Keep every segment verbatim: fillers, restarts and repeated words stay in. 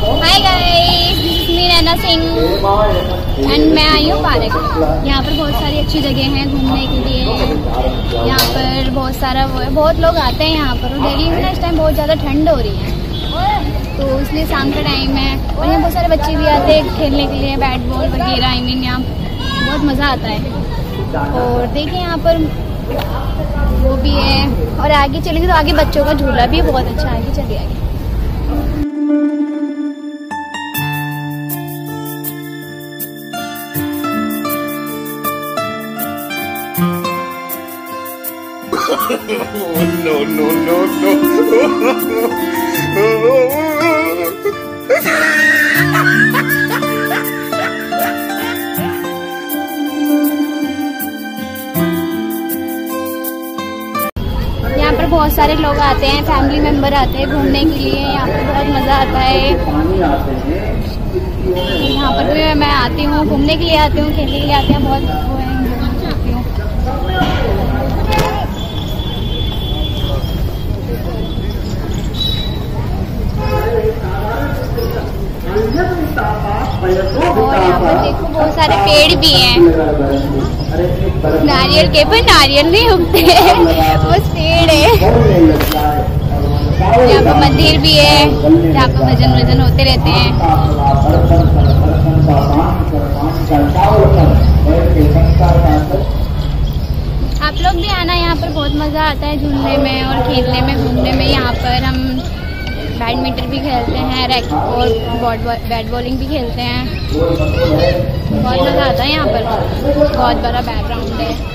हाय guys, मी Naina Singh and मैं आई हूँ पार्क। यहाँ पर बहुत सारी अच्छी जगह हैं घूमने के लिए। यहाँ पर बहुत सारा वो है, बहुत लोग आते हैं यहाँ पर। दिल्ली में इस टाइम बहुत ज़्यादा ठंड हो रही है, तो इसलिए शाम का टाइम है और यहाँ बहुत सारे बच्चे भी आते हैं खेलने के लिए, बैट बॉल वगैरह। आई मीन यहाँ बहुत मज़ा आता है। और देखिए यहाँ पर वो भी है, और आगे चलेंगे तो आगे बच्चों का झूला भी है, बहुत अच्छा। आगे चलिए आगे। no, no, no, no. यहाँ पर बहुत सारे लोग आते हैं, फैमिली मेंबर आते हैं घूमने के लिए। यहाँ पर बहुत मज़ा आता है। यहाँ पर भी मैं आती हूँ, घूमने के लिए आती हूँ, खेलने के लिए आते हैं। बहुत वो है, और यहाँ पर देखो बहुत सारे पेड़ भी हैं। नारियल के पर नारियल नहीं उगते बस पेड़ है। यहाँ पर मंदिर भी है, यहाँ पर भजन वजन होते रहते हैं। आप लोग भी आना, यहाँ पर बहुत मज़ा आता है झूलने में और खेलने में, घूमने में। यहाँ पर हम बैडमिंटन भी खेलते हैं, रैकेट और बैट बॉलिंग भी खेलते हैं। बहुत मज़ा आता है यहाँ पर। बहुत बड़ा बैकग्राउंड है।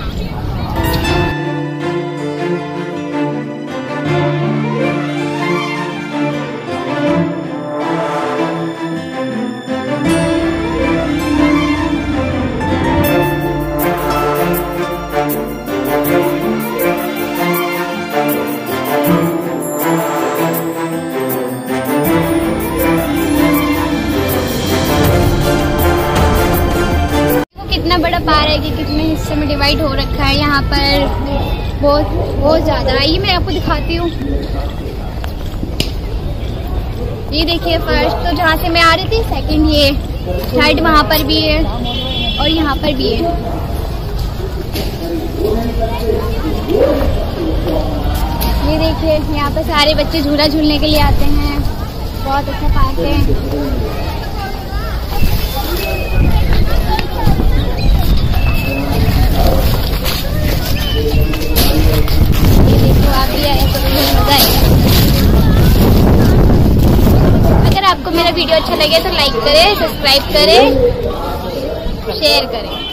कितना बड़ा पार्क है कि कितने हिस्से में डिवाइड हो रखा है। यहाँ पर बहुत बहुत ज़्यादा। आइए मैं आपको दिखाती हूँ। ये देखिए फर्स्ट तो जहाँ से मैं आ रही थी, सेकंड ये, थर्ड वहाँ पर भी है और यहाँ पर भी है। ये देखिए यहाँ पर सारे बच्चे झूला झूलने के लिए आते हैं। बहुत अच्छा पार्क है। अगर आपको मेरा वीडियो अच्छा लगे तो लाइक करें, सब्सक्राइब करें, शेयर करें।